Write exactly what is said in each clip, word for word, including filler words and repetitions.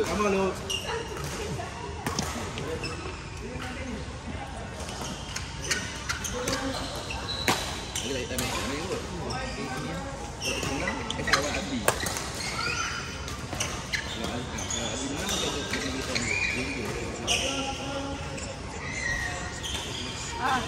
Come on, Luke. Lagi tak main. Main kot. Ini satu senang, kita awak Adi. Kalau Adi menang, kita jadi kita tunggu. Ah.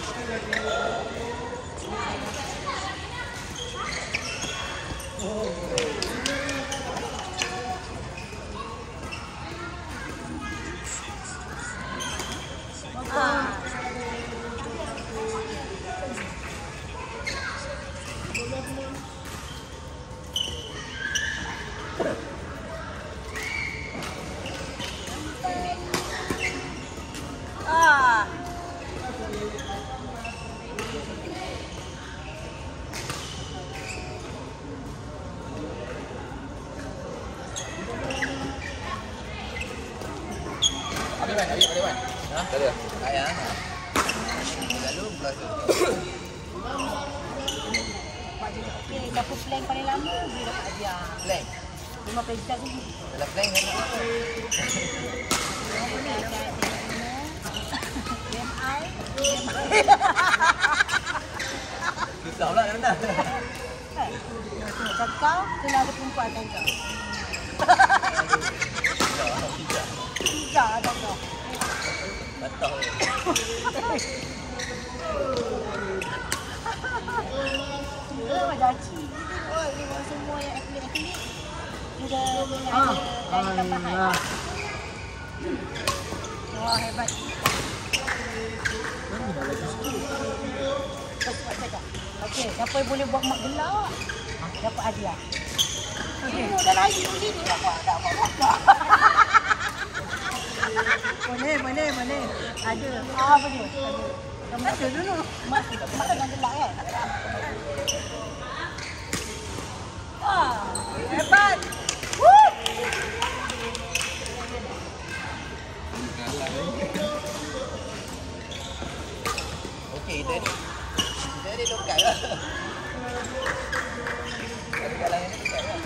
Dapur plank paling lama dia dapat hadiah. Plank? lima pencak ni. Dalam plank kan? Apa ni? M I. Susah pula kan dah. Macam kau, kena ada perempuan kan kau. Tidak. Tidak ada kau. Betul. Dia macam Haji. Oh, dia orang semua yang atlet-atlet. Dia dah ada tampahan. Wah, hebat. Okey, siapa yang boleh buat mak gelak, dapat hadiah. Okey, dah lari dulu sini. Tak buat, tak buat. Boleh, boleh, boleh. Ada. Ah, boleh. Ada. Ada dulu. Mak, mak kan gelak kan? Wah, hebat. Woo! Okey, kita ni. Kita ni lokat lah. Ada kalah yang ni lokat lah.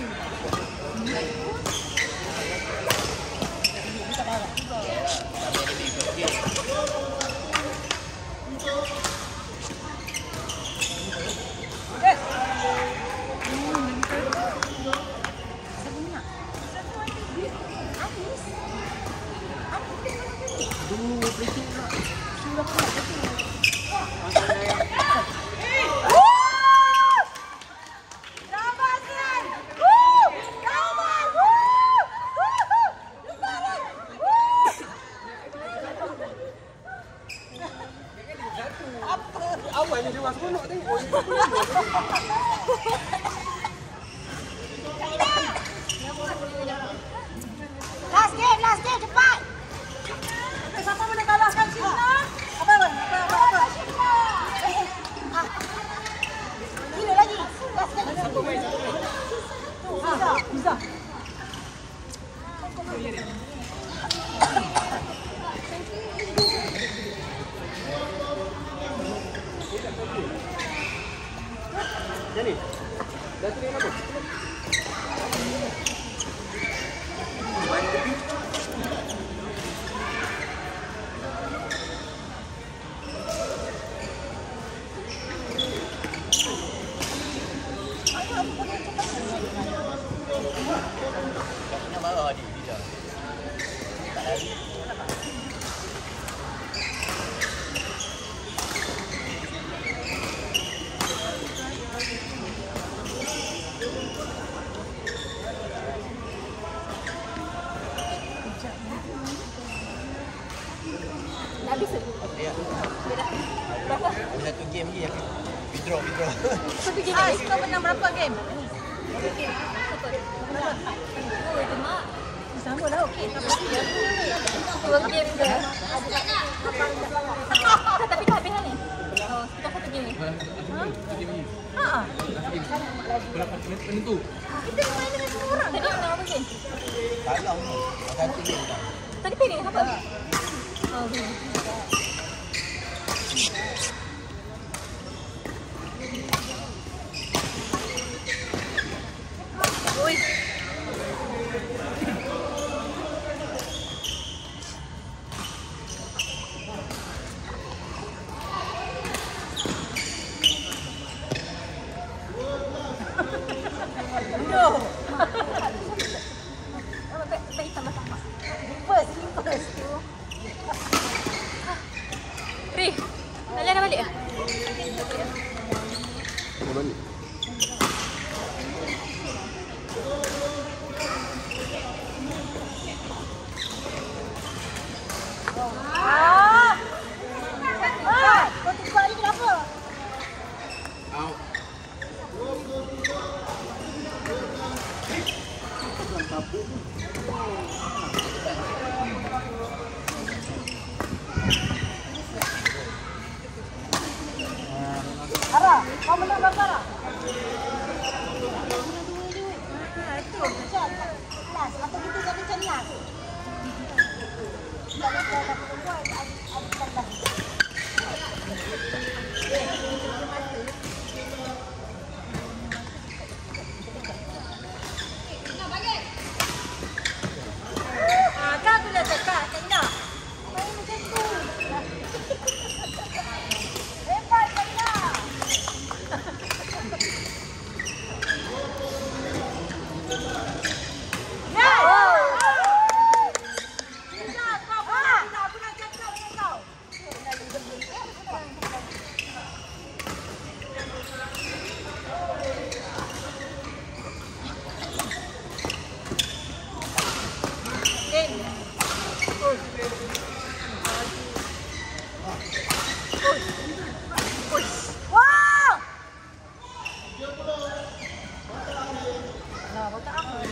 Ini tak darah juga. Kami ada big box game. Yes. Aduh, berisik pula. Sudah pula betul. Awalnya dia masuk nak tengok. Last game, last game, cepat. Siapa boleh kalahkan Cina? Apa apa? Apa apa? apa? Cina. Gila lagi. Last game. Siapa main? Siapa main? Bisa, bisa. Jadi, dah tu apa? Nak marah dia, dia. Tak lari. Habis ke? Ya. Berapa? Ada satu game lagi yang withdraw, withdraw. Satu game ni kau menang berapa game? Okey. Apa? Berapa? Oh, itu mak. Sama lah, okey. Dua game ke? Tapi dah habis dah ni? Oh, kita satu game ni? Satu game ni. Haa. Berapa penentu? Kita main dengan semua orang. Tadi menang apa game? Kalah ni. Satu game tak. Tadi pilih apa? Oh, okey. Oi.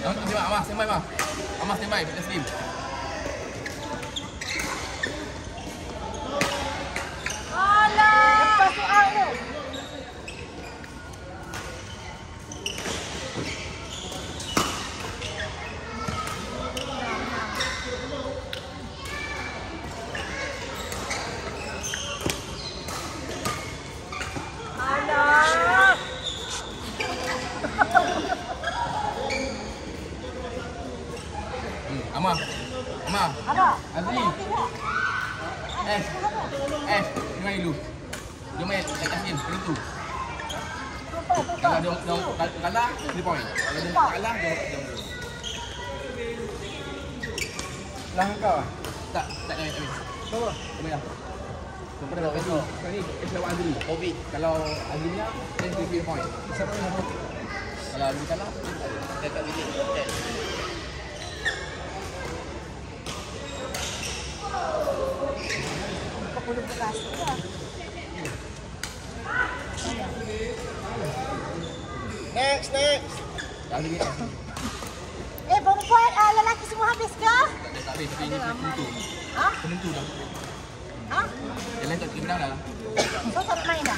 Tembak, Amah, standby, Amah. Amah, standby, kita steam. Alah! Lepas soal tu. Alah! Hmm, Amah. Amah. Apa? Azli. Eh. Eh, dia main dulu. Dia main Azli, penentu. Kalau dia dia kalah, three point. Kalau dia kalah, dia dia dulu. Lah kau ah. Tak, tak naik habis. Kau ah. Kau main lah. Kau pernah dapat ni. Kau ni es lawan Azli. Covid. Kalau Azli menang, dia three point. Siapa yang nak? Kalau Azli kalah, dia tak bilik. Kau boleh berasa lah. Next, next. Azli ni. Eh, perempuan uh, lelaki semua habis ke? Dia tak habis, tapi ini penentu. Ha? Penentu dah. Ha? Yang lain tak kena menang dah. So, tak nak main dah?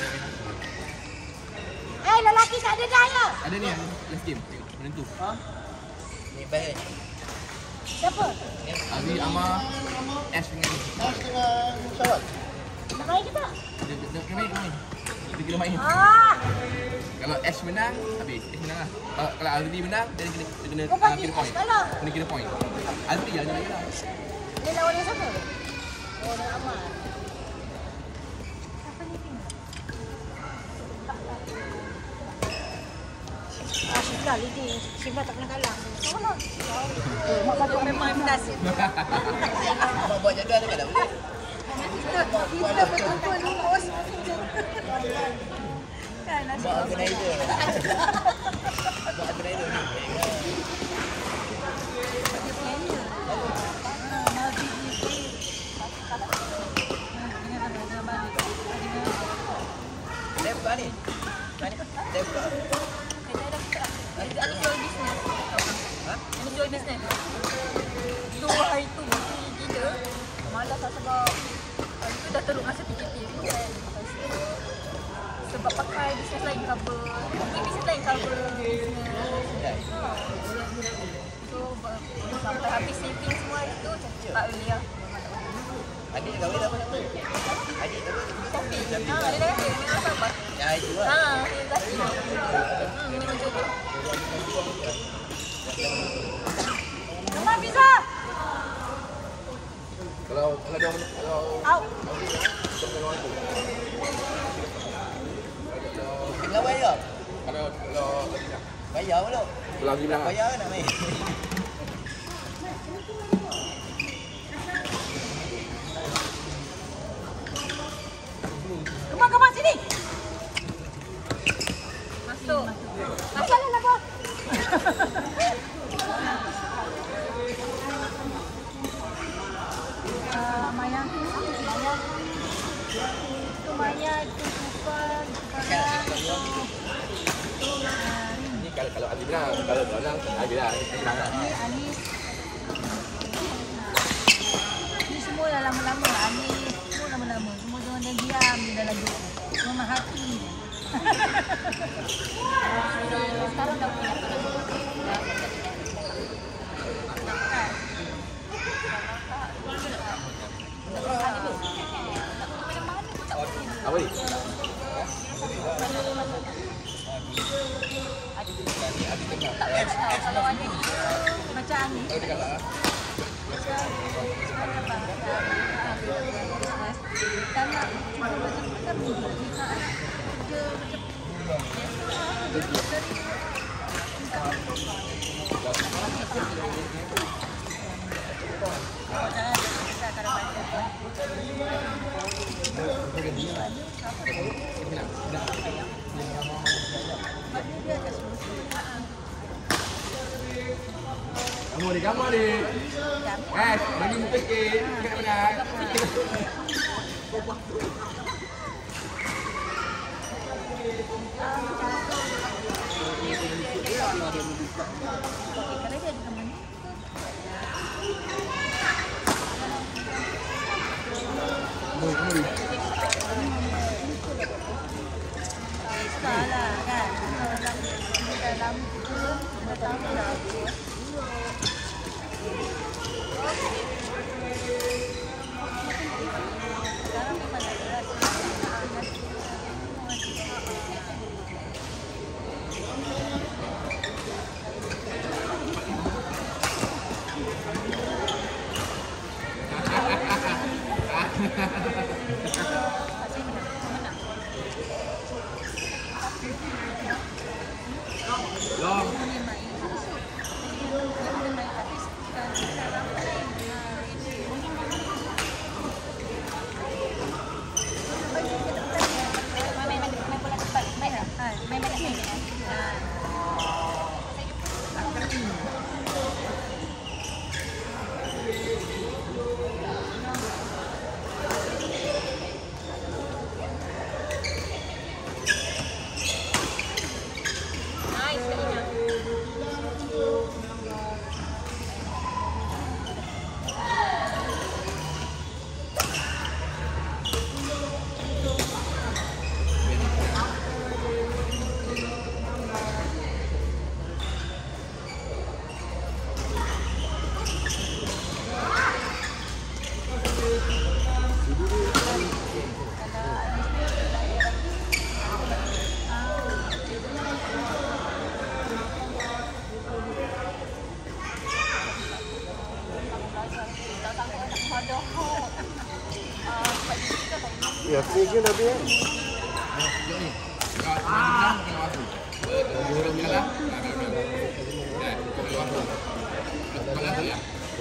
Eh, lelaki tak ada daya. Ada ni, last game. Tengok, penentu. Ha? Ni baik. Siapa? Azli, Amah, Ash dengan ni. Ash dengan Syawal. Nak main ke tak? Dia dia kena main, kena main. Dia kena main. Ah! Kalau Ash menang, habis. Ash menang lah. Kalau, kalau Azli menang, dia kena, dia kena Kau uh, bagi kira Ash point. kalah. Kena kira point. Azli lah, dia lagi lah. Dia lawan yang siapa? Oh, dah aman. Siapa ni Pina? Ah, Syifra leading. Syifra tak pernah kalah. Tahu lah. Mak bapak memang nasib. Mak buat jaga tu kan tak boleh. Kita, kita betul-betul lurus. Kan, nasib. Mak organizer. Mak organizer ni. Depa ni. Depa. Ada jual bisnes. Ha? Ada jual bisnes. Tu hari tu gila. Malas lah sebab hari tu dah teruk masa P K P tu kan. Lepas tu sebab pakai bisnes lain cover. Pakai bisnes lain cover. So sampai habis saving semua hari tu macam cepat boleh lah. Adik kahwin apa nama? Adik apa? Sofi. Ha, dia dah kata memang sabar. Ya itu lah. Ha, dia kasi. Hmm, memang jodoh. Rumah pizza. Kalau kalau dia kalau Out. Lawan je. kalau kalau Bayar pula. kalau Azli menang, Bayar nak main. Kemar, kemar sini. Masuk. Masuk lah bos. Ah, Maya. Maya. Itu Maya, itu Supar, Supar. ni kalau kalau Azli menang, kalau dia menang, habis lah. Dia menang lah. Ini Anis. Ini semua dah lama-lama. Anis semua lama-lama. Semua orang dah diam di dalam grup. Memang hati. Sekarang dah punya. Apa ni? Kalau ada ni macam ni. Kalau dia kalah, Tak nak cuba macam kita muda. Kerja kamu ni, kamu ni. Eh, bagi muka sikit. Sikit nak menang. Kerana dalam datang lagi. Sekarang memang ada Long. Ya, tiga dah biar. Jom ni. Kau menang kena waktu. Dua orang kalah. Dah, kena waktu. Kau lagi ya.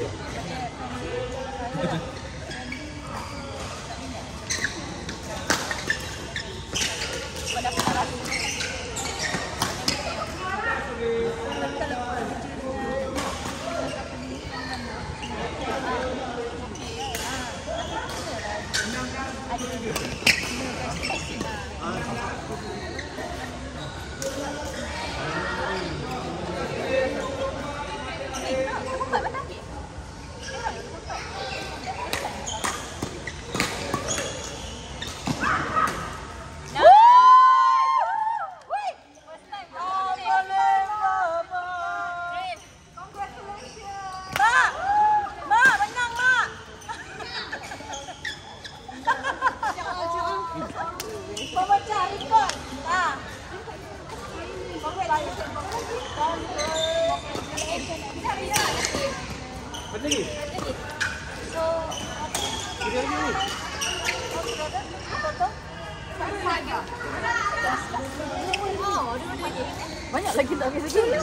Banyak lagi tak habis lagi.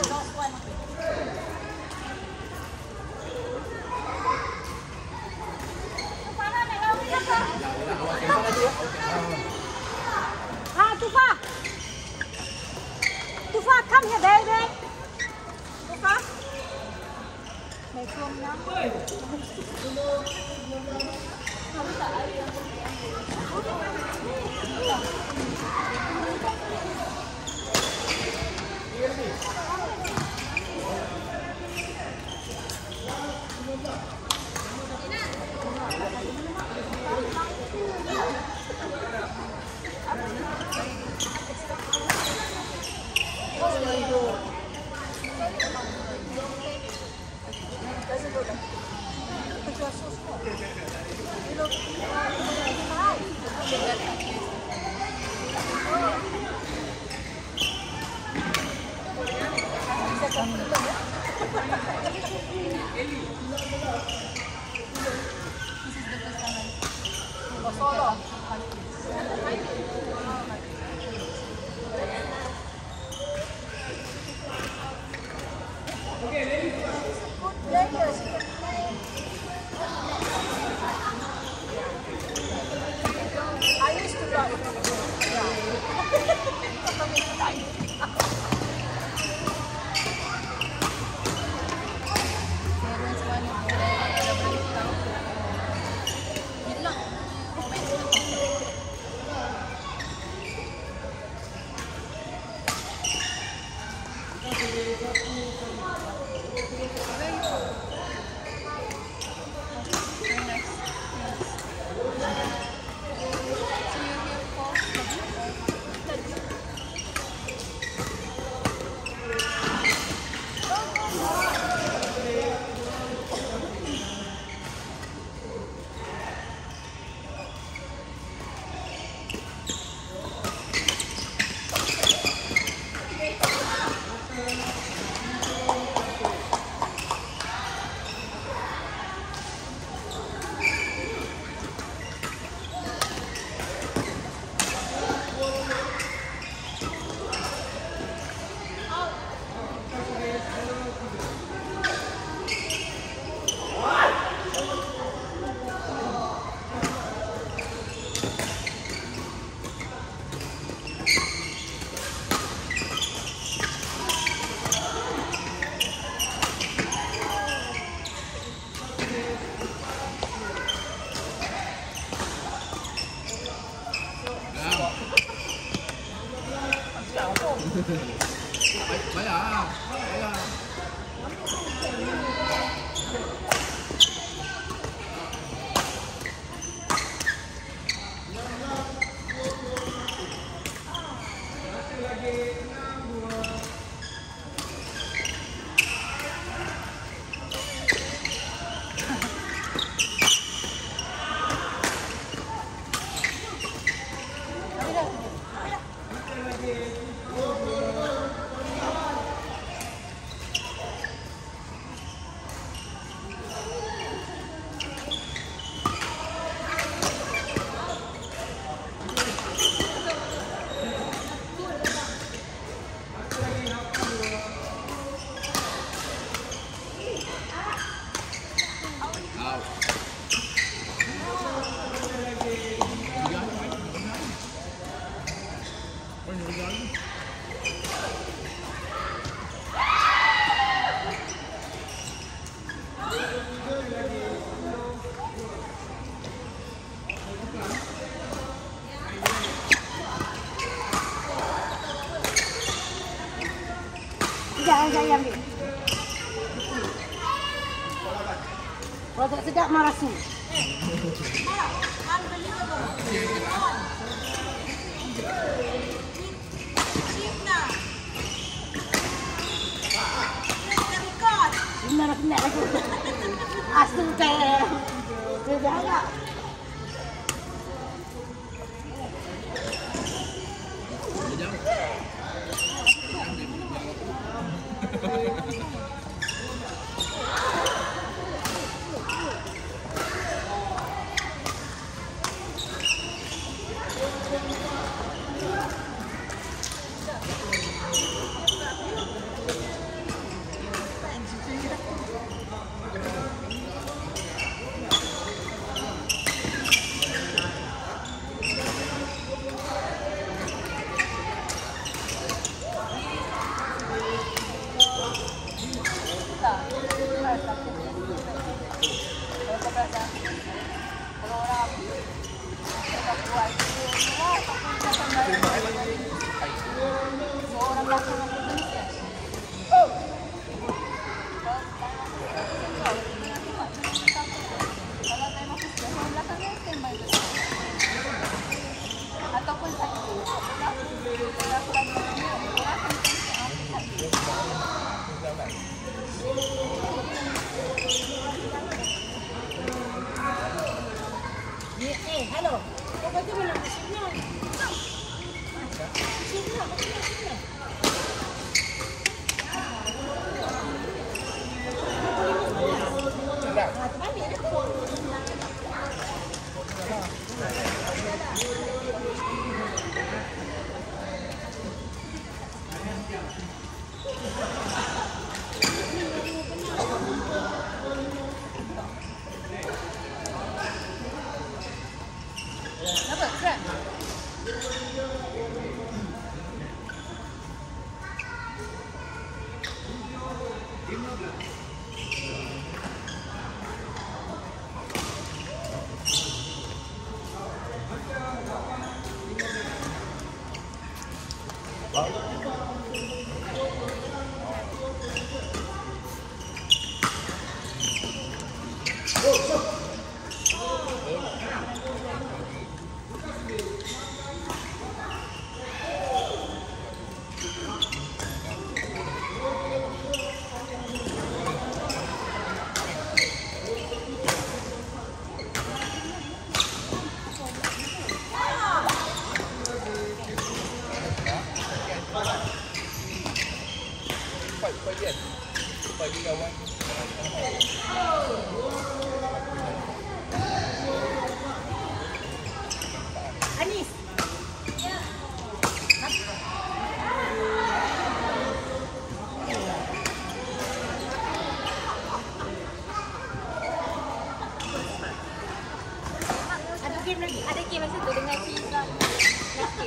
Ah, Tufa. Tufa, come here, baby. Tufa. Bayar. Bayar. Jangan saya ambil. Kalau tak sedap marah su. Benar nak nak lagi. Asu kayak. Jangan. Eh, halo. Kau kata mana musiknya? Musiknya, musiknya. Anis. Ada game lagi. Ada game masa tu dengan pizza. Nasi.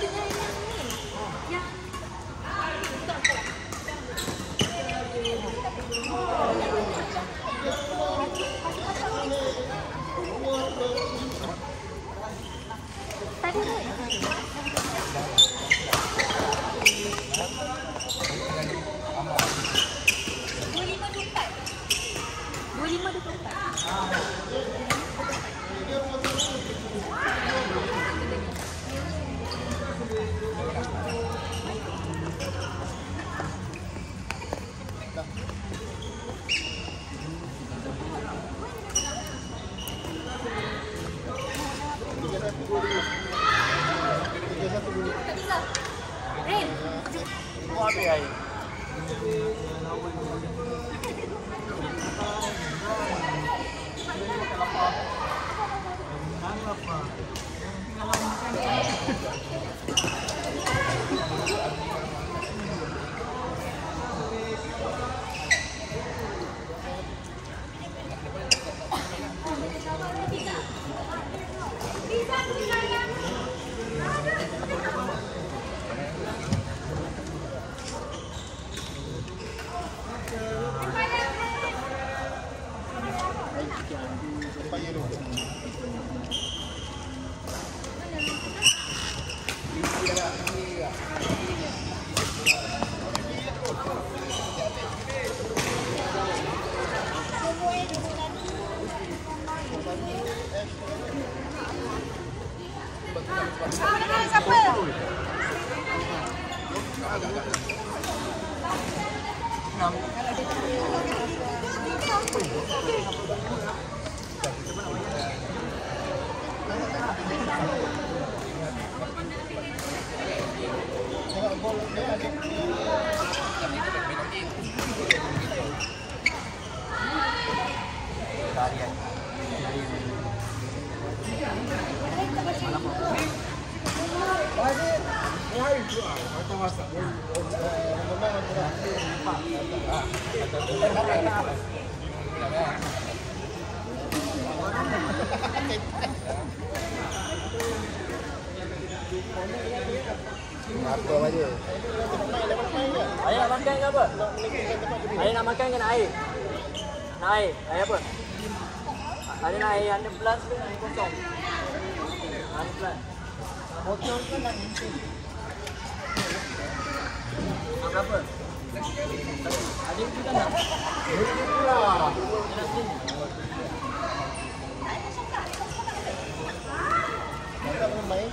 dengan yang ni. Yang tadi tu. Dua lima dua empat. Dua lima dua empat. Tak bisa. Rin. Semua habis air. Siapa? Apa aja? Ayah nak makan ke apa? Ayah nak makan ke nak air? Nak air? Air apa? Ada nak air one hundred plus ke air kosong? one hundred plus. Botol ke nak incin? Nak apa? Ada yang kita nak? Nak sini? Tak main.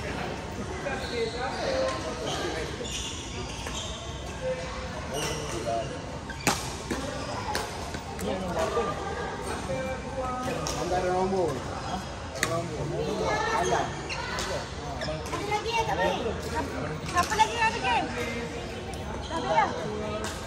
Antara nombor. Nombor. Ada. Ada lagi ya, tak boleh. Siapa lagi yang ada game? Tak boleh.